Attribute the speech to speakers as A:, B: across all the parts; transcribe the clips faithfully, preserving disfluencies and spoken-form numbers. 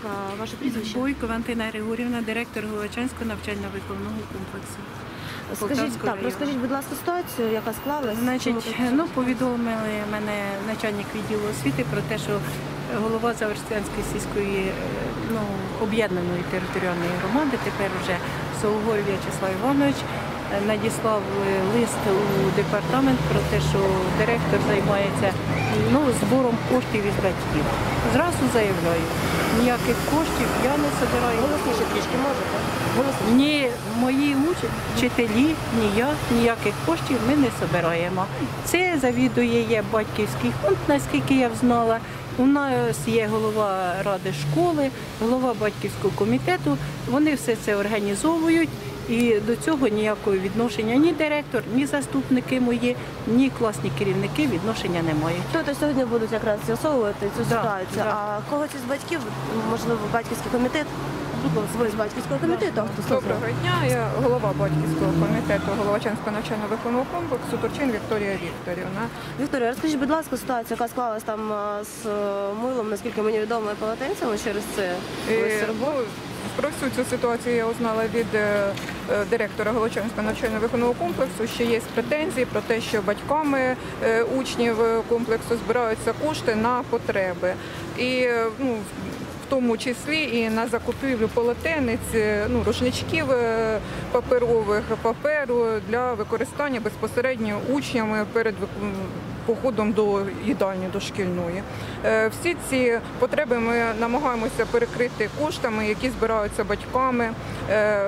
A: ласка, ваше прізвище?
B: Бойко Валентина Григорівна, директор Головачанського навчально-виховного комплексу.
A: Скажіть, так, розкажіть, будь ласка, ситуацію, яка склалась?
B: Значить, ну, повідомили мене начальник відділу освіти про те, що голова Заверстянської сільської ну, об'єднаної територіальної громади, тепер вже Сологор В'ячеслав Іванович, надіслав лист у департамент про те, що директор займається ну, збором коштів із батьків. Зразу заявляю, ніяких коштів я не збираю.
A: Голосніше трішки можете? Голосніше.
B: Ні, мої вчителі, ні я, ніяких коштів ми не збираємо. Це завідує є батьківський фонд, наскільки я знала. У нас є голова ради школи, голова батьківського комітету. Вони все це організовують. І до цього ніякого відношення ні директор, ні заступники мої, ні класні керівники відношення не мають.
A: Тобто сьогодні будуть якраз з'ясовувати цю
B: Да,
A: ситуацію.
B: да.
A: А когось із батьків, можливо, батьківський комітет? Ви з батьківського комітету?
B: Да.
C: Доброго дня, я голова батьківського комітету Головачанського навчально-виховного комплексу Турчин Вікторія Вікторівна.
A: Вікторія, розкажіть, будь ласка, ситуацію, яка склалась там а, з е, милом, наскільки мені відомо, і полотенцями через це?
C: Е, ну, Про всю цю ситуацію я узнала від е, е, директора Головачанського навчально-виховного комплексу, що є претензії про те, що батьками е, учнів комплексу збираються кошти на потреби. І е, ну, в тому числі і на закупівлю полотенець, ну, рушничків е, паперових, паперу для використання безпосередньо учнями перед походом до їдальні дошкільної. Е, Всі ці потреби ми намагаємося перекрити коштами, які збираються батьками е,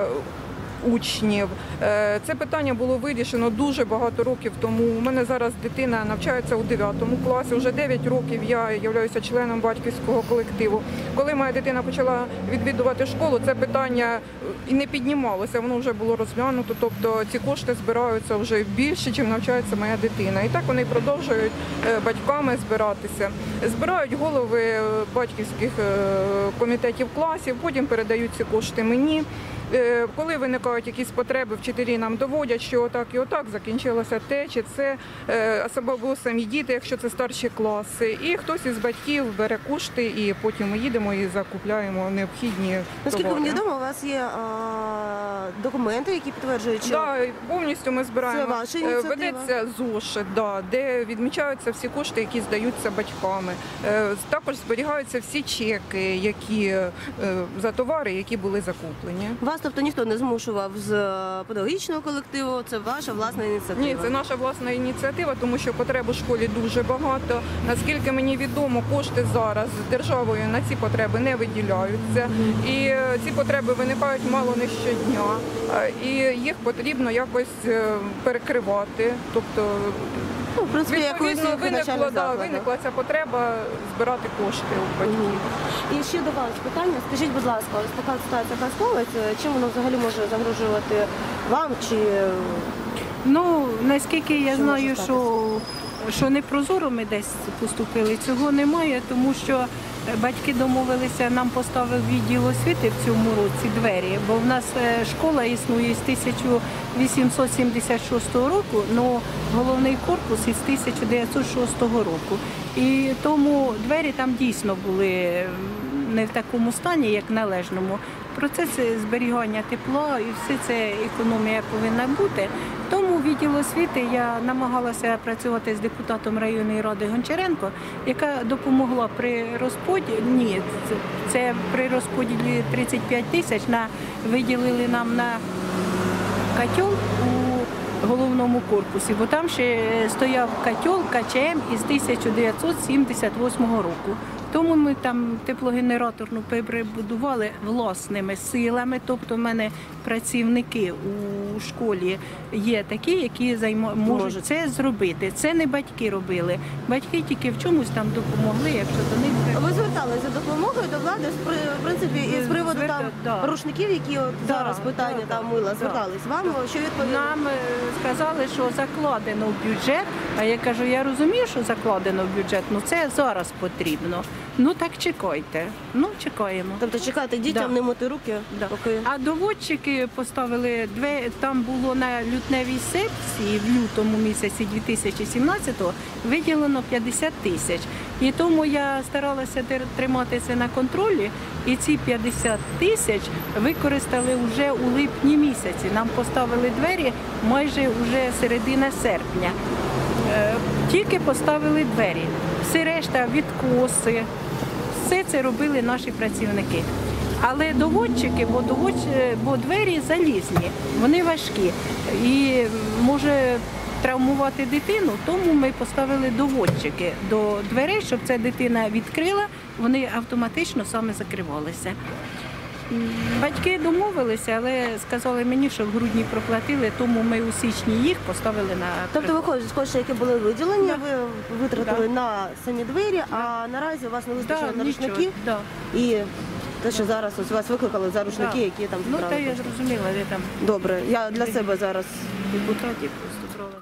C: учнів. Е, Це питання було вирішено дуже багато років тому. У мене зараз дитина навчається у дев'ятому класі, вже дев'ять років я являюся членом батьківського колективу. Коли моя дитина почала відвідувати школу, це питання і не піднімалося, воно вже було розглянуто, тобто ці кошти збираються вже більше, чим навчається моя дитина. І так вони продовжують батьками збиратися. Збирають голови батьківських комітетів класів, потім передають ці кошти мені. Коли виникають якісь потреби, вчителі нам доводять, що отак і отак закінчилося те, чи це, особливо самі діти, якщо це старші класи. І хтось із батьків бере кошти, і потім ми їдемо і закупляємо необхідні товари.
A: Наскільки мені відомо, у вас є а, документи, які підтверджують, що
C: да, повністю ми збираємо.
A: Це ваша ініціатива?
C: Ведеться зошит, да, де відмічаються всі кошти, які здаються батьками. Також зберігаються всі чеки, які, за товари, які були закуплені.
A: Вас, тобто, ніхто не змушував з педагогічного колективу, це ваша власна ініціатива?
C: Ні, це наша власна ініціатива, тому що потреб у школі дуже багато. Наскільки мені відомо, кошти зараз державою на ці потреби не виділяються. І ці потреби виникають мало не щодня. І їх потрібно якось перекривати. Тобто,
A: ну, в принципі,
C: відповідно, виникла, да, виникла ця потреба збирати кошти у батьків.
A: І ще до вас питання. Скажіть, будь ласка, ось така ситуація, яка склалася, чим воно взагалі може загрожувати вам? Чи
B: Ну, наскільки я
A: Що
B: знаю,
A: може
B: що, що не прозоро ми десь поступили, цього немає, тому що батьки домовилися, нам поставив відділ освіти в цьому році двері, бо в нас школа існує з тисяча вісімсот сімдесят шостого року, але головний корпус із тисяча дев'ятсот шостого року. І тому двері там дійсно були не в такому стані, як належному. Процес зберігання тепла і все це економія повинна бути. Тому відділ освіти я намагалася працювати з депутатом районної ради Гончаренко, яка допомогла при розподілі, ні, це, це при розподілі тридцять п'ять тисяч на, виділили нам на котел у головному корпусі, бо там ще стояв котел КЧМ із тисяча дев'ятсот сімдесят восьмого року. Тому ми там теплогенераторну перебудували власними силами, тобто в мене працівники у школі є такі, які займо... можуть це зробити. Це не батьки робили. Батьки тільки в чомусь там допомогли, якщо до них...
A: ви зверталися за допомогою до влади, в принципі, із приводу
B: Зверта...
A: там
B: да.
A: рушників, які от
B: Да,
A: зараз питання
B: да,
A: там
B: да,
A: мила,
B: да.
A: звертались вам, що відповіли?
B: Нам е, сказали, що закладено в бюджет, а я кажу, я розумію, що закладено в бюджет, але це зараз потрібно. Ну так чекайте. Ну, чекаємо.
A: Тобто чекайте дітям,
B: Да.
A: не мити руки,
B: Да.
A: поки...
B: А доводчики поставили дві, там було на лютневій секції в лютому місяці дві тисячі сімнадцятого виділено п'ятдесят тисяч. І тому я старалася тер- тримати це на контролі. І ці п'ятдесят тисяч використали вже у липні місяці. Нам поставили двері майже вже середина серпня. Е, Тільки поставили двері. Все решта відкоси. Все це робили наші працівники. Але доводчики, бо, доводч... бо двері залізні, вони важкі. І може травмувати дитину, тому ми поставили доводчики до дверей, щоб ця дитина відкрила, вони автоматично саме закривалися. М, Батьки домовилися, але сказали мені, що в грудні проплатили, тому ми у січні їх поставили на
A: Тобто виходить з коштів, які були виділені,
B: Да.
A: ви витратили
B: Да.
A: на самі двері, а наразі у вас не вистачає
B: Да,
A: на
B: нічого,
A: рушників.
B: да.
A: І те, що зараз ось вас викликали за рушники,
B: Да.
A: які там
B: Ну,
A: збирали
B: та я
A: кошти.
B: зрозуміла, де там
A: Добре, я для себе зараз.
B: депутатів просто брала.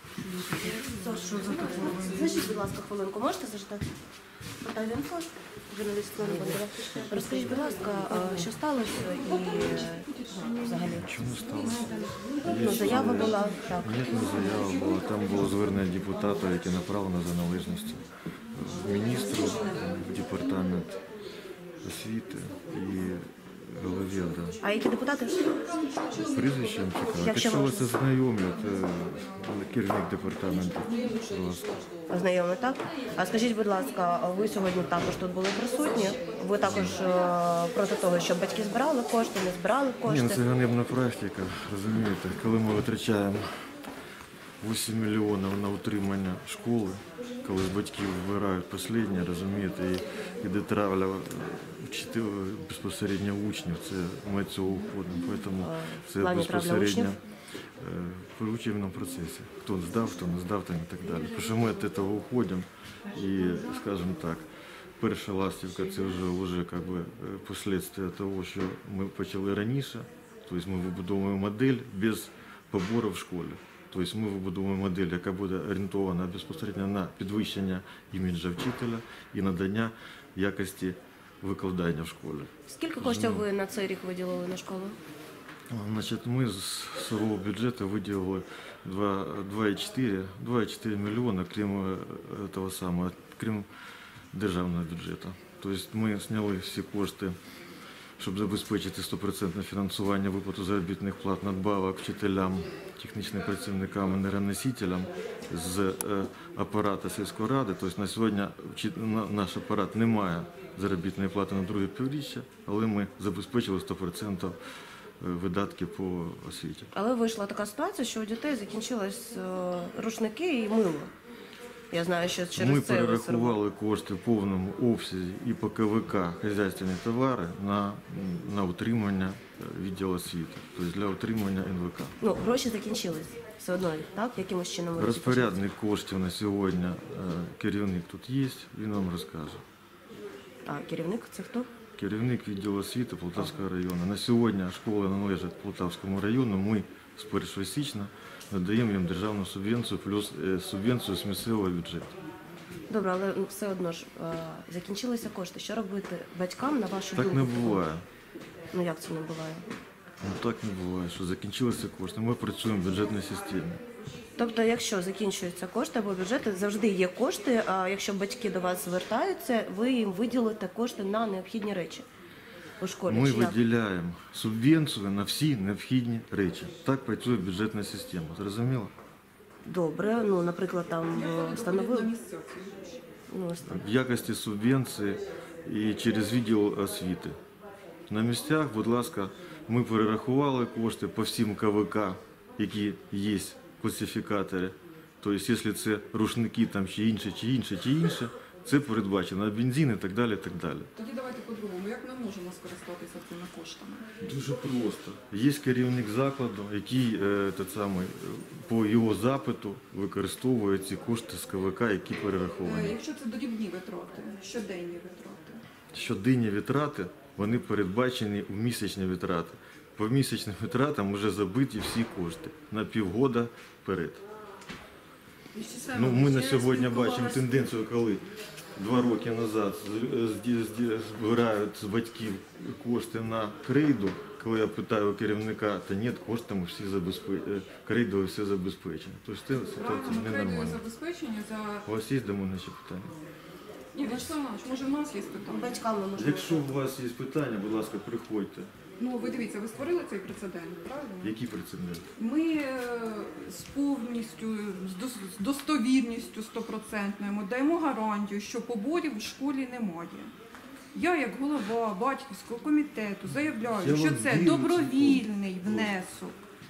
A: Зажіть, будь ласка, хвилинку, можете заждати? Вінфо, журналіст Світлана Бондаря. Розкажіть, будь ласка, а що сталося і ну, взагалі?
D: Чому сталося?
A: Ну, заява була, так.
D: Ні, не заява була. Там було звернення депутата, яке направлено за належністю міністру в департамент освіти і голові. Да.
A: А які депутати?
D: Прізвищем цікаво.
A: Якщо
D: Якщо вас
A: можна.
D: ознайомлять, е, керівник департаменту, будь ласка.
A: Знайомі, так? А скажіть, будь ласка, а ви сьогодні також тут були присутні? Ви також е, проти того, щоб батьки збирали кошти, не збирали
D: Ні, ну
A: кошти?
D: це ганебна практика, розумієте, коли ми витрачаємо вісім мільйонів на утримання школи, коли з батьків вибирають останнє, розумієте, і іде травля вчителів, безпосередньо учнів, це ми від цього уходимо, тому
A: В
D: це
A: плані травля учнів?
D: безпосередньо е, в учебному процесі. Хто здав, хто не здав там і так далі. Тому що ми від цього уходимо і, скажімо так, перша ластівка це вже, вже как би, е, последствия того, що ми почали раніше, тобто ми вибудовуємо модель без побору в школі. Тобто ми вибудовуємо модель, яка буде орієнтована безпосередньо на підвищення іміджа вчителя і надання якості викладання в школі.
A: Скільки коштів ви на цей рік виділили на школу?
D: Значить, ми з свого бюджету виділили два і чотири мільйона, крім е, того самого, крім державного бюджету. Тобто ми зняли всі кошти, щоб забезпечити стопроцентне фінансування виплату заробітних плат, надбавок вчителям, технічним працівникам, енергоносителям з е, апарату сільської ради. Тобто на сьогодні вчит- на- наш апарат не має заробітної плати на друге півріччя, але ми забезпечили сто відсотків видатки по освіті.
A: Але вийшла така ситуація, що у дітей закінчились е, рушники і мило. Я знаю, що через
D: Ми
A: це ви зробили.
D: перерахували кошти в повному обсязі і по К В К хазяйственні товари на, на утримання відділу освіти, тобто для утримання Н В К.
A: Ну, гроші закінчились все одно, так? Якимось чином ви розпочали?
D: Розпорядник коштів на сьогодні, е, керівник тут є, він вам розкаже.
A: А керівник це хто?
D: Керівник відділу освіти Полтавського району. На сьогодні школи належать Полтавському району. Ми з першого січня надаємо їм державну субвенцію плюс е, субвенцію з місцевого бюджету.
A: Добре, але ну, все одно ж е, закінчилися кошти. Що робити батькам, на вашу
D: Так
A: думку?
D: не буває.
A: Ну як це не буває?
D: Ну так не буває, що закінчилися кошти. Ми працюємо в бюджетній системі.
A: Тобто, якщо закінчуються кошти або бюджети, завжди є кошти, а якщо батьки до вас звертаються, ви їм виділите кошти на необхідні речі у школі.
D: Ми
A: чи як?
D: виділяємо субвенцію на всі необхідні речі. Так працює бюджетна система. Зрозуміло?
A: Добре, ну, наприклад, там е, встановили. Ну, ось так.
D: В якості субвенції і через відділ освіти. На місцях, будь ласка, ми перерахували кошти по всім К В К, які є класифікатори. Тобто, якщо це рушники там, чи інше, чи інше, чи інше, це передбачено, бензин і так далі, і так далі.
C: Тоді давайте по-другому. Як ми можемо скористатися цими коштами?
D: Дуже просто. Є керівник закладу, який е, те саме, е, по його запиту використовує ці кошти з К В К, які
C: Е,
D: перераховані.
C: Якщо це дрібні витрати, щоденні витрати.
D: Щоденні витрати, вони передбачені у місячні витрати. По місячним витратам вже забиті всі кошти на півгода вперед. Ну, ми на сьогодні бачимо тенденцію, коли два роки назад з- з- з- збирають з батьків кошти на крейду, коли я питаю у керівника, та ні, коштами всі забезпечені, крейдою все забезпечено. Тобто це ситуація
C: Правильно, кредити
D: ненормальна.
C: забезпечені за...
D: У вас є до мене ще питання?
C: Ні, Вячеслав Іванович, може в нас є питання?
A: Батькам не можна.
D: Якщо у вас є питання, будь ласка, приходьте.
C: Ну, ви дивіться, ви створили цей прецедент, правильно?
D: Які прецеденти?
C: Ми е, з повністю, з дос- з достовірністю стопроцентною ми даємо гарантію, що поборів в школі немає. Я, як голова батьківського комітету, заявляю,
D: Я
C: що
D: вам
C: це
D: вірю
C: добровільний
D: цілком.
C: внесок.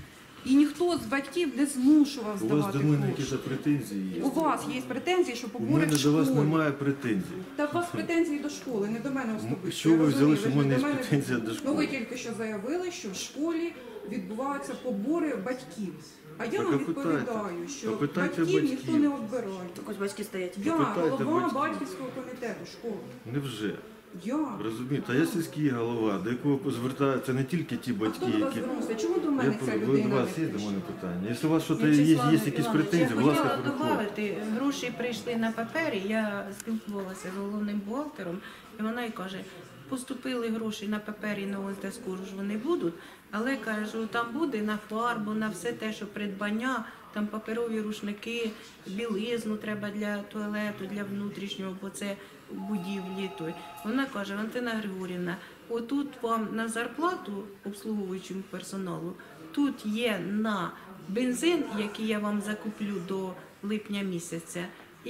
C: І ніхто з батьків не змушував
D: У вас
C: здавати
D: до мене
C: кошти.
D: якісь претензії є?
C: У вас є претензії, що
D: У
C: побори
D: мене
C: в
D: до вас
C: школі.
D: немає претензій.
C: Та у вас претензії до школи, не до мене особисто.
D: Що
C: Я
D: ви взяли,
C: розумію,
D: що в
C: ж не
D: мене
C: до
D: є претензія до
C: Ну
D: школи?
C: ви тільки що заявили, що в школі відбуваються побори батьків. А я
D: Так
C: вам
D: опитайте.
C: відповідаю, що
D: Опитайте
C: батьків
D: батьків.
C: ніхто не обирає.
A: Так ось батьки стоять.
C: Я
D: Опитайте
C: голова
D: батьків.
C: батьківського комітету школи.
D: Невже?
C: Я.
D: Розумієте, а я сільський голова, до якого звертаються не тільки ті
C: А
D: батьки,
C: хто до вас
D: які...
C: звернувся? Чому до
D: Я
C: мене
D: про-
C: ця
D: ви-
C: людина
D: до вас
C: не
D: є до
C: прийшла?
D: мене питання? Якщо у вас щось є, є
B: Вячеслав
D: якісь
B: Іванович,
D: претензії,
B: я
D: будь ласка,
B: хотіла
D: приходьте.
B: додати, гроші прийшли на папері, я спілкувалася з головним бухгалтером, і вона й каже, поступили гроші на папері, ну ось де скоро ж вони будуть, але кажу, там буде на фарбу, на все те, що придбання, там паперові рушники, білизну треба для туалету, для внутрішнього, бо це в будівлі той. Вона каже, Валентина Григорівна, отут вам на зарплату обслуговуючому персоналу, тут є на бензин, який я вам закуплю до липня місяця,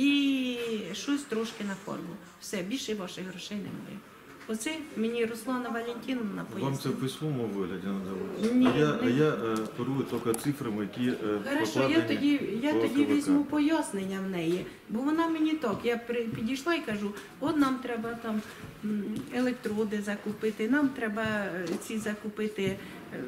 B: і щось трошки на форму. Все, більше ваших грошей немає. Оце мені Руслана Валентиновна
D: Вам це в
B: пояснила.
D: письмовому вигляді надали?
B: Ні,
D: А я, а
B: не-
D: я е, керую тільки цифрами, які е,
B: Хорошо, я
D: покладені
B: тоді, я
D: по
B: тоді
D: ОКВК.
B: візьму пояснення в неї, бо вона мені так, я при, підійшла і кажу, от нам треба там м, електроди закупити, нам треба е, ці закупити е,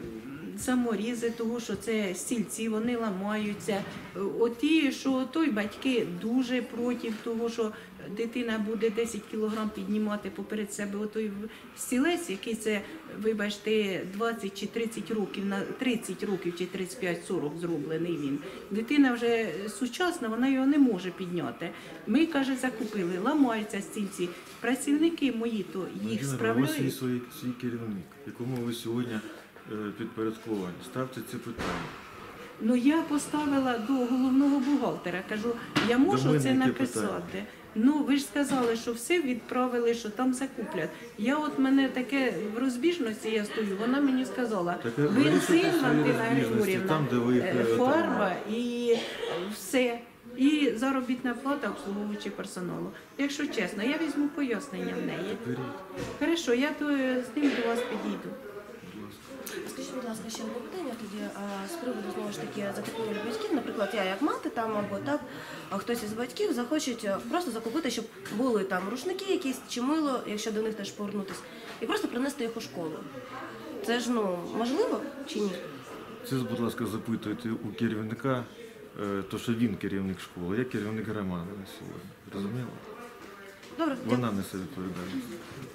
B: саморізи, того що це стільці, вони ламаються. Е, Оті, що той батьки дуже проти того, що дитина буде десять кілограм піднімати поперед себе отой стілець, який це, вибачте, двадцять чи тридцять років, на тридцять років чи тридцять п'ять сорок зроблений він. Дитина вже сучасна, вона його не може підняти. Ми, каже, закупили, ламаються стільці. Працівники мої, то їх
D: Валентина, у вас є
B: справляють.
D: свій, свій керівник, якому ви сьогодні е, підпорядковані. Ставте це питання.
B: Ну я поставила до головного бухгалтера, кажу, я можу
D: мене
B: це
D: яке
B: написати.
D: питання?
B: Ну ви ж сказали, що все відправили, що там закуплять. Я от мене таке в розбіжності я стою. Вона мені сказала,
D: Так, а вирішуйте
B: бензин,
D: свої
B: Валентина
D: розбіжності
B: Григорівна,
D: там, де ви їх,
B: е,
D: е,
B: фарба і все. І заробітна плата обслуговуючи персоналу. Якщо чесно, я візьму пояснення в неї.
D: Беріть,
B: Хорошо, я то е, з ним до вас підійду.
D: будь ласка.
A: Скажіть, будь ласка, ще одне питання тоді а, з приводу знову ж таки закупівель батьків. Наприклад, я як мати там або так, а хтось із батьків захочуть а, просто закупити, щоб були там рушники якісь чи мило, якщо до них теж повернутися, і просто принести їх у школу. Це ж ну можливо чи ні?
D: Це, будь ласка, запитуйте у керівника, е, то що він керівник школи, я керівник громади на сьогодні. Розуміло?
A: Добре, дякую.
D: Вона несе відповідальність.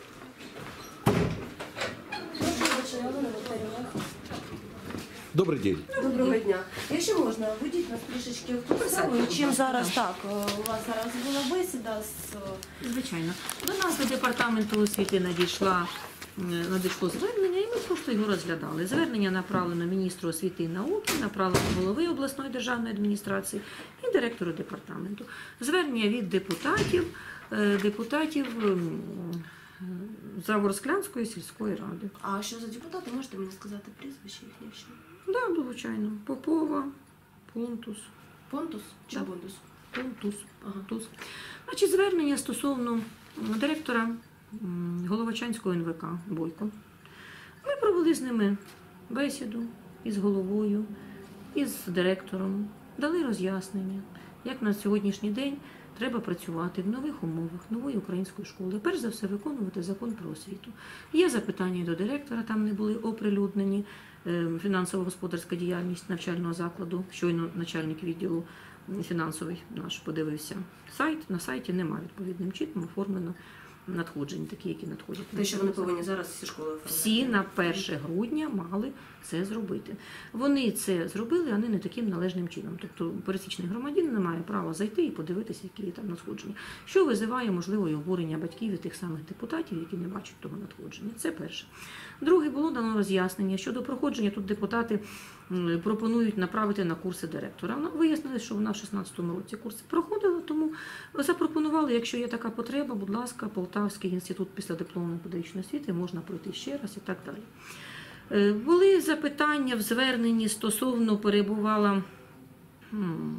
A: Прошу вибачення, Олена Вікторівна.
E: Добрий день.
A: Доброго дня. Якщо можна, ведіть нас трішечки в ту саму, чим зараз так. е, У вас зараз була бесіда з е,
F: Звичайно. До нас до департаменту освіти надійшла, е, надійшло звернення, і ми просто його розглядали. Звернення направлено міністру освіти і науки, направлено голови обласної державної адміністрації і директору департаменту. Звернення від депутатів, е, депутатів м, Заворсклянської сільської ради.
A: А що за депутати, можете мені сказати прізвище їхнє ще?
F: Так, да, звичайно. Попова, Понтус.
A: Понтус чи
F: Так.
A: Бондус?
F: Понтус.
A: Ага.
F: Понтус. Значить, звернення стосовно м, директора м, Головачанського ен ве ка Бойко. Ми провели з ними бесіду із головою, із директором, дали роз'яснення, як на сьогоднішній день треба працювати в нових умовах нової української школи. Перш за все, виконувати закон про освіту. Є запитання і до директора, там не були оприлюднені. Е, Фінансово-господарська діяльність навчального закладу. Щойно начальник відділу фінансовий наш подивився сайт. На сайті немає відповідним чином оформлено надходжень, такі, які надходять.
A: Те, що вони повинні зараз всі школи оформляти.
F: Всі на перше грудня мали це зробити. Вони це зробили, а не таким належним чином. Тобто пересічний громадянин не має права зайти і подивитися, які є там надходження. Що визиває, можливо, і обурення батьків і тих самих депутатів, які не бачать того надходження. Це перше. Друге, було дано роз'яснення щодо проходження. Тут депутати пропонують направити на курси директора. Вияснили, що вона в шістнадцятому році курси проходила, тому запропонували, якщо є така потреба, будь ласка, Полтавський інститут післядипломної педагогічної освіти можна пройти ще раз і так далі. Були запитання в зверненні стосовно перебувала, ну,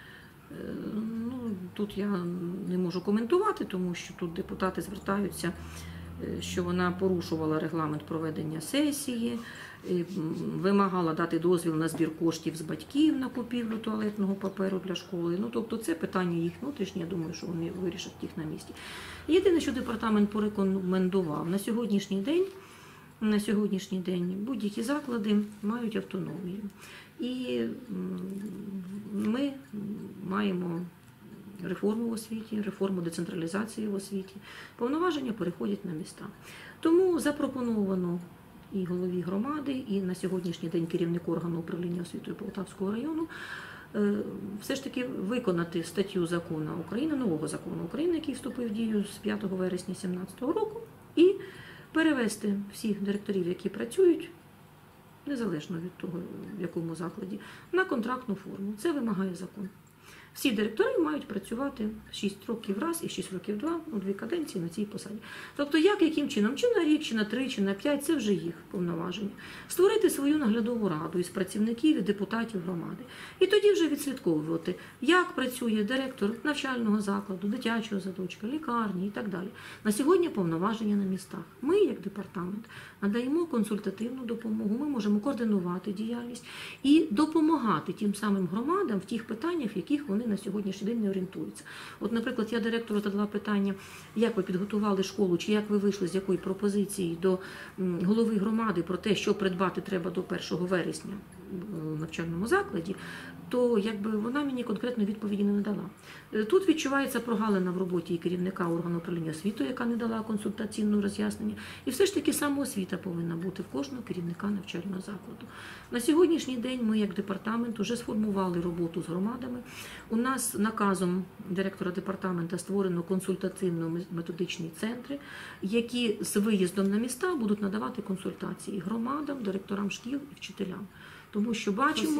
F: тут я не можу коментувати, тому що тут депутати звертаються, що вона порушувала регламент проведення сесії, вимагала дати дозвіл на збір коштів з батьків на купівлю туалетного паперу для школи. Ну, тобто це питання їх внутрішнє, я думаю, що вони вирішать їх на місці. Єдине, що департамент порекомендував, на сьогоднішній день, на сьогоднішній день будь-які заклади мають автономію. І ми маємо реформу в освіті, реформу децентралізації в освіті. Повноваження переходять на міста. Тому запропоновано і голові громади, і на сьогоднішній день керівник органу управління освітою Полтавського району все ж таки виконати статтю закону України, нового закону України, який вступив в дію з п'ятого вересня дві тисячі сімнадцятого року, і перевести всіх директорів, які працюють, незалежно від того, в якому закладі, на контрактну форму. Це вимагає закон. Всі директори мають працювати шість років раз і шість років два, ну, дві каденції на цій посаді. Тобто, як, яким чином, чи на рік, чи на три, чи на п'ять, це вже їх повноваження. Створити свою наглядову раду із працівників і депутатів громади. І тоді вже відслідковувати, як працює директор навчального закладу, дитячого садочка, лікарні і так далі. На сьогодні повноваження на містах. Ми, як департамент, надаємо консультативну допомогу, ми можемо координувати діяльність і допомагати тим самим громадам в тих питаннях, в яких вони на сьогоднішній день не орієнтуються. От, наприклад, я директору задала питання, як ви підготували школу, чи як ви вийшли з якої пропозиції до голови громади про те, що придбати треба до першого вересня в навчальному закладі, то якби вона мені конкретно відповіді не надала. Тут відчувається прогалина в роботі і керівника органу управління освітою, яка не дала консультаційного роз'яснення. І все ж таки самоосвіта повинна бути в кожного керівника навчального закладу. На сьогоднішній день ми, як департамент, вже сформували роботу з громадами. У нас наказом директора департамента створено консультативно-методичні центри, які з виїздом на міста будуть надавати консультації громадам, директорам шкіл і вчителям. Тому що бачимо,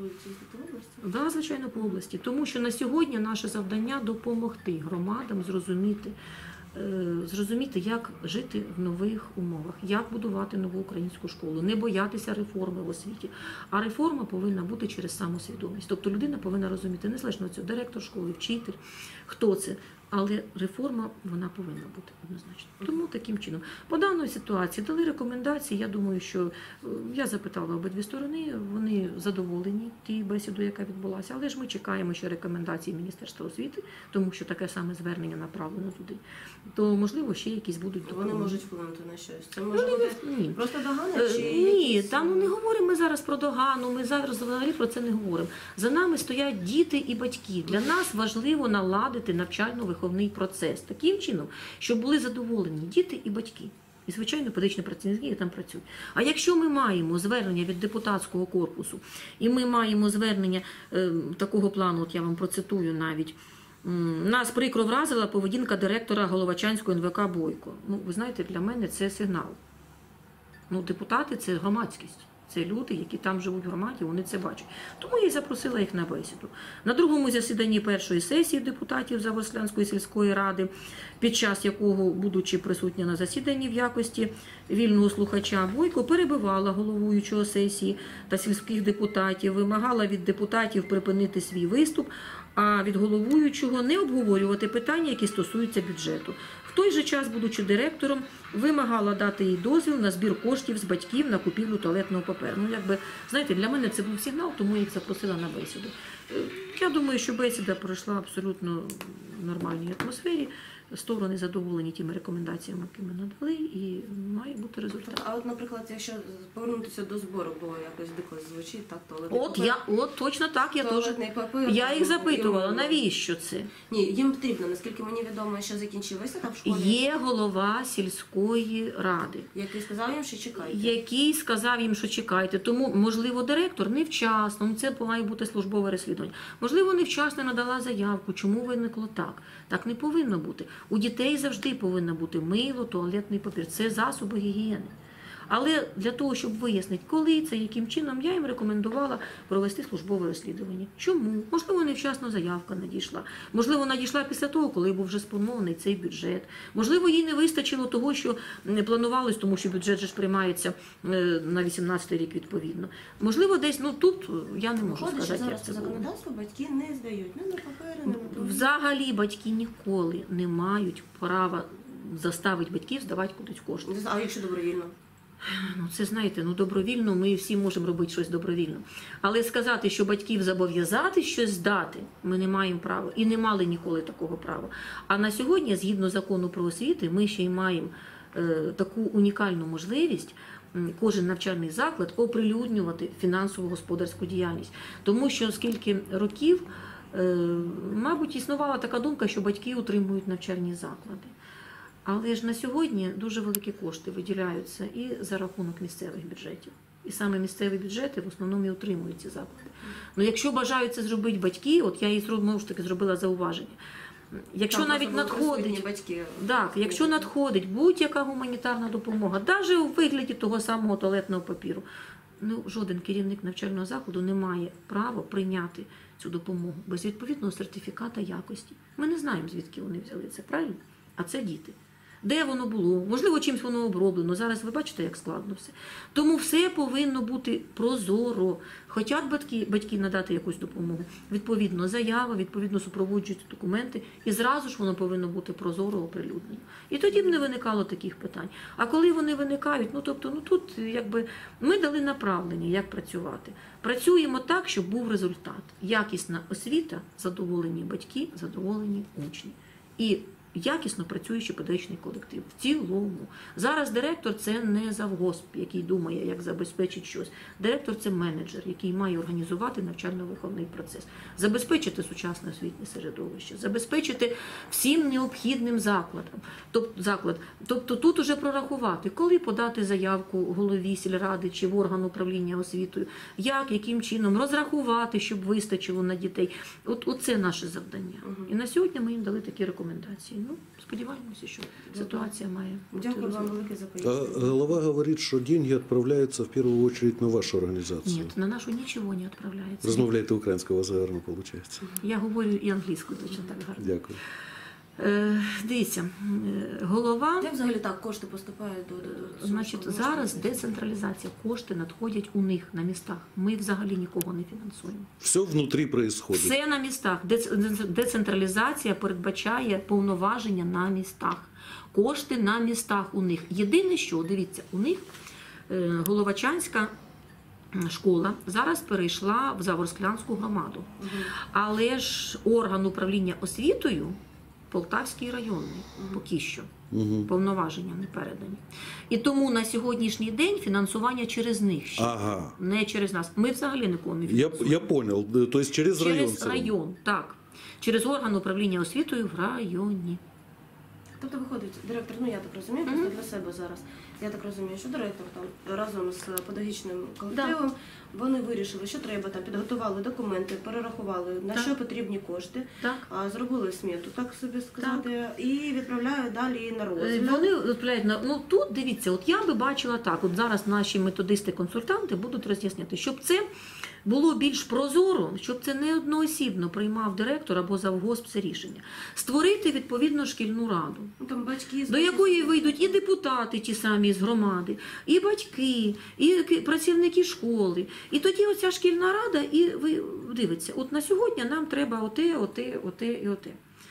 F: да, звичайно, по області. Тому що на сьогодні наше завдання допомогти громадам зрозуміти, зрозуміти, як жити в нових умовах, як будувати нову українську школу, не боятися реформи в освіті. А реформа повинна бути через самосвідомість. Тобто людина повинна розуміти, незалежно від цього, директор школи, вчитель, хто це. Але реформа, вона повинна бути однозначно. Тому таким чином. По даної ситуації дали рекомендації. Я думаю, що я запитала обидві сторони, вони задоволені тією бесідою, яка відбулася. Але ж ми чекаємо ще рекомендації Міністерства освіти, тому що таке саме звернення направлено туди. То, можливо, ще якісь будуть допомоги.
A: Вони можуть вплинути на щось. Це може
F: Ну,
A: бути
F: ні.
A: просто догана? Чи
F: Ні,
A: якісь...
F: там ну, не говоримо ми зараз про догану, ми зараз взагалі про це не говоримо. За нами стоять діти і батьки. Для нас важливо наладити навчально-виховний процес таким чином, щоб були задоволені діти і батьки. І, звичайно, педагогічні працівники, які там працюють. А якщо ми маємо звернення від депутатського корпусу, і ми маємо звернення е, такого плану, от я вам процитую навіть, нас прикро вразила поведінка директора Головачанського ен ве ка Бойко. Ну, ви знаєте, для мене це сигнал. Ну, депутати – це громадськість. Це люди, які там живуть в громаді, вони це бачать. Тому я й запросила їх на бесіду. На другому засіданні першої сесії депутатів Заворслянської сільської ради, під час якого, будучи присутня на засіданні в якості вільного слухача, Бойко перебивала головуючого сесії та сільських депутатів, вимагала від депутатів припинити свій виступ, а від головуючого не обговорювати питання, які стосуються бюджету. В той же час, будучи директором, вимагала дати їй дозвіл на збір коштів з батьків на купівлю туалетного паперу. Ну, якби, знаєте, для мене це був сигнал, тому я їх запросила на бесіду. Я думаю, що бесіда пройшла абсолютно в нормальній атмосфері. Сторони задоволені тими рекомендаціями, які ми надали, і має бути результат.
A: А от, наприклад, якщо повернутися до збору, бо якось дико звучить, так, то
F: От я, от точно так, я теж.
A: туалетний папір.
F: Я їх запитувала,
A: їм-
F: навіщо це?
A: Ні, їм потрібно, наскільки мені відомо, що закінчилося там в школі.
F: Є голова сільської ради,
A: Який сказав їм, що чекайте.
F: який сказав їм, що чекайте. Тому, можливо, директор невчасно, ну, це має бути службове розслідування. Можливо, невчасно надала заявку, чому виникло так. Так не повинно бути. У дітей завжди повинно бути мило, туалетний папір. Це засоби гігієни. Але для того, щоб вияснити, коли це, яким чином, я їм рекомендувала провести службове розслідування. Чому? Можливо, невчасно заявка надійшла. Можливо, надійшла після того, коли був вже спланований цей бюджет. Можливо, їй не вистачило того, що не планувалось, тому що бюджет же ж приймається е, на вісімнадцятий рік відповідно. Можливо, десь, ну тут я не можу
A: Виходить, що
F: сказати,
A: зараз
F: як
A: по
F: це було.
A: законодавству батьки не здають ні на папери, ні на туалет.
F: Взагалі батьки ніколи не мають права заставити батьків здавати кудись кошти.
A: Не знаю, А якщо добровільно?
F: Ну, це, знаєте, ну добровільно, ми всі можемо робити щось добровільно. Але сказати, що батьків зобов'язати щось здати, ми не маємо права. І не мали ніколи такого права. А на сьогодні, згідно закону про освіту, ми ще й маємо е, таку унікальну можливість м, кожен навчальний заклад оприлюднювати фінансово господарську діяльність. Тому що скільки років, е, мабуть, існувала така думка, що батьки утримують навчальні заклади. Але ж на сьогодні дуже великі кошти виділяються і за рахунок місцевих бюджетів. І саме місцеві бюджети в основному і утримують ці заклади. Ну, якщо бажають це зробити батьки, от я їй знову ж таки зробила зауваження. Якщо
A: Там
F: навіть
A: просто були присутні
F: надходить,
A: батьки.
F: так, якщо надходить будь-яка гуманітарна допомога, навіть у вигляді того самого туалетного папіру, ну, жоден керівник навчального закладу не має права прийняти цю допомогу без відповідного сертифіката якості. Ми не знаємо, звідки вони взяли це, правильно? А це діти. Де воно було? Можливо, чимось воно оброблено. Зараз ви бачите, як складно все. Тому все повинно бути прозоро. Хочуть батьки, батьки надати якусь допомогу. Відповідно, заява, відповідно, супроводжують документи. І зразу ж воно повинно бути прозоро оприлюднено. І тоді б не виникало таких питань. А коли вони виникають, ну тобто, ну тут якби ми дали направлення, як працювати. Працюємо так, щоб був результат. Якісна освіта, задоволені батьки, задоволені учні. І якісно працюючий педагогічний колектив. В цілому. Зараз директор – це не завгосп, який думає, як забезпечити щось. Директор – це менеджер, який має організувати навчально-виховний процес, забезпечити сучасне освітнє середовище, забезпечити всім необхідним закладам. Тобто, заклад. Тобто тут уже прорахувати, коли подати заявку голові сільради чи в орган управління освітою, як, яким чином, розрахувати, щоб вистачило на дітей. От, оце наше завдання. І на сьогодні ми їм дали такі рекомендації. Ну, сподіваємося, що ситуація має бути
A: Дякую вам
F: розвитку.
A: велике за
E: А
A: пояснення.
E: голова говорит, что деньги отправляются в первую очередь на вашу организацию.
F: Нет, на нашу нічого не відправляється.
E: Розмовляєте українською, у вас гарно виходить.
F: Я говорю і англійською точно так гарно.
E: Дякую.
F: Е, дивіться, е, голова,
A: Як взагалі так кошти поступають до, до, до
F: значить,
A: служб?
F: зараз децентралізація, кошти надходять у них на містах. Ми взагалі нікого не фінансуємо.
E: Все внутри происходит.
F: Все на містах. Дец- Децентралізація передбачає повноваження на містах. Кошти на містах у них. Єдине, що, дивіться, у них е, Головачанська школа зараз перейшла в Заворсклянську громаду. Але ж орган управління освітою Полтавський районний поки що.
E: Угу.
F: Повноваження не передані. І тому на сьогоднішній день фінансування через них ще.
E: Ага.
F: Не через нас. Ми взагалі нікого не
E: Я,
F: фінансуємо.
E: я понял. То есть через, район.
F: Через
E: в целом.
F: район, так. Через орган управління освітою в районі.
A: Тобто виходить, директор, ну я так розумію, просто для себе зараз. Я так розумію, що директор там разом з педагогічним колективом вони вирішили, що треба, там підготували документи, перерахували, на
F: Так.
A: що потрібні кошти,
F: Так.
A: а, зробили смету, так собі сказати, і відправляють далі на
F: Е,
A: розгляд.
F: Вони відправляють на ну тут дивіться, от я би бачила так. От зараз наші методисти-консультанти будуть роз'ясняти, щоб це було більш прозоро, щоб це не одноосібно приймав директор або завгосп це рішення. Створити відповідно шкільну раду,
A: Ну, там батьки,
F: до якої вийдуть і депутати ті самі з громади, і батьки, і ки- працівники школи. І тоді оця шкільна рада, і ви дивіться, от на сьогодні нам треба оте, оте, оте і оте.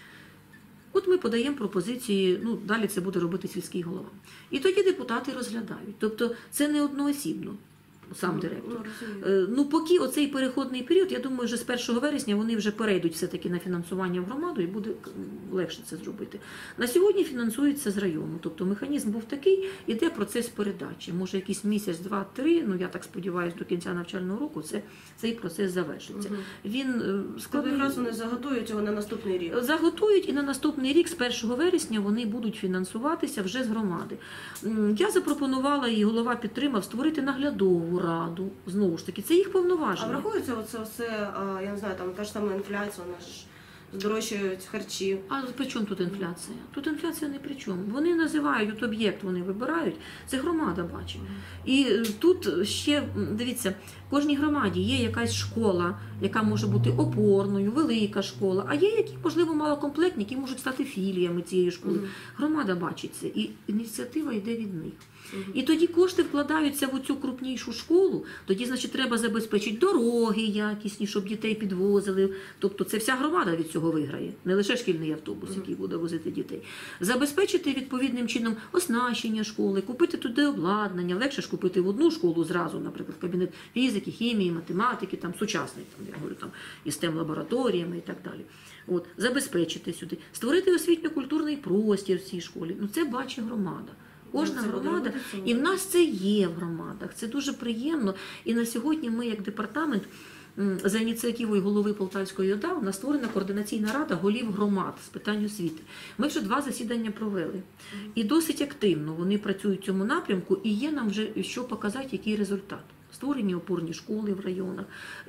F: От ми подаємо пропозиції, ну далі це буде робити сільський голова. І тоді депутати розглядають. Тобто це не одноосібно. сам директор.
A: Ну, розумію.
F: Е, Ну, поки оцей переходний період, я думаю, що з першого вересня вони вже перейдуть все-таки на фінансування в громаду і буде к- легше це зробити. На сьогодні фінансується з району, тобто механізм був такий, іде процес передачі. Може якийсь місяць, два, три, ну я так сподіваюся, до кінця навчального року це, цей процес завершиться.
A: Мгм.
F: Він е,
A: Тобто
F: складний.
A: якраз вони заготують його на наступний рік.
F: Заготують і на наступний рік, з першого вересня, вони будуть фінансуватися вже з громади. М, Я запропонувала, і голова підтримав, створити наглядову раду. Знову ж таки, це їх
A: А
F: повноваження.
A: враховується оце все, а, я не знаю, там та ж сама інфляція, вона ж здорожчують харчі.
F: А при чому тут інфляція? Тут інфляція не при чому. Вони називають от об'єкт, вони вибирають, це громада бачить. І е, тут ще, м, дивіться, в кожній громаді є якась школа, яка може бути опорною, велика школа, а є які, можливо, малокомплектні, які можуть стати філіями цієї школи.
A: Мгм.
F: Громада бачить це, і ініціатива йде від них.
A: Мгм.
F: І тоді кошти вкладаються в цю крупнішу школу, тоді, значить, треба забезпечити дороги якісні, щоб дітей підвозили. Тобто це вся громада від цього виграє, не лише шкільний автобус, який буде возити дітей. Забезпечити відповідним чином оснащення школи, купити туди обладнання. Легше ж купити в одну школу зразу, наприклад, кабінет фізики, хімії, математики, там сучасний, там, я говорю, там, із тем-лабораторіями і так далі. От, забезпечити сюди, створити освітньо-культурний простір в цій школі. Ну це бачить громада. Кожна
A: Це буде
F: громада,
A: робити це.
F: і в нас це є в громадах. Це дуже приємно. І на сьогодні ми, як департамент, м, за ініціативою голови Полтавської ОДА, у нас створена координаційна рада голів громад з питань освіти. Ми вже два засідання провели. І досить активно вони працюють в цьому напрямку, і є нам вже що показати, який результат. Створені опорні школи в районах,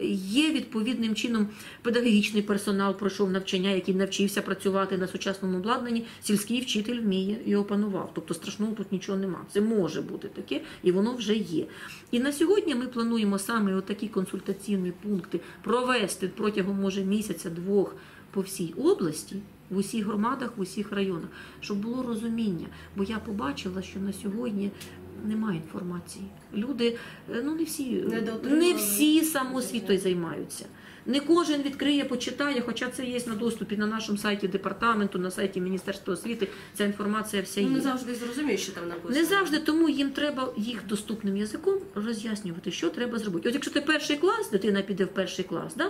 F: є відповідним чином педагогічний персонал, пройшов навчання, який навчився працювати на сучасному обладнанні, сільський вчитель вміє і опанував. Тобто страшного тут нічого нема. Це може бути таке, і воно вже є. І на сьогодні ми плануємо саме отакі консультаційні пункти провести протягом, може, місяця-двох по всій області, в усіх громадах, в усіх районах, щоб було розуміння. Бо я побачила, що на сьогодні немає інформації. Люди, е, ну не всі,
A: Недоотримали.
F: не всі самоосвітою займаються. Не кожен відкриє, почитає, хоча це є на доступі на нашому сайті департаменту, на сайті Міністерства освіти, ця інформація вся є.
A: Ну, не завжди зрозумієш, що там написано.
F: Не завжди, тому їм треба їх доступним язиком роз'яснювати, що треба зробити. От якщо ти перший клас, дитина піде в перший клас, да?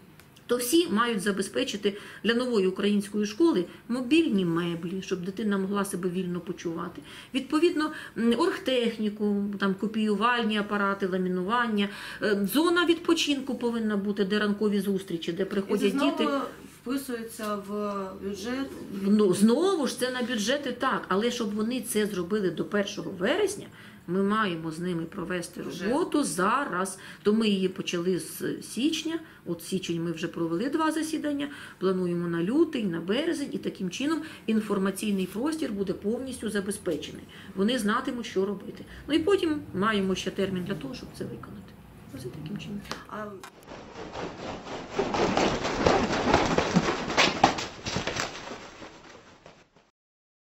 F: то всі мають забезпечити для нової української школи мобільні меблі, щоб дитина могла себе вільно почувати. Відповідно, м, оргтехніку, там копіювальні апарати, ламінування. Е, Зона відпочинку повинна бути, де ранкові зустрічі, де
A: І це
F: приходять
A: знову
F: діти.
A: вписується в бюджет.
F: Ну, знову ж це на бюджети так, але щоб вони це зробили до першого вересня, ми маємо з ними провести
A: Вже.
F: роботу зараз. То ми її почали з січня. От січень ми вже провели два засідання, плануємо на лютий, на березень, і таким чином інформаційний простір буде повністю забезпечений. Вони знатимуть, що робити. Ну і потім маємо ще термін для того, щоб це виконати. Ось таким чином.
A: А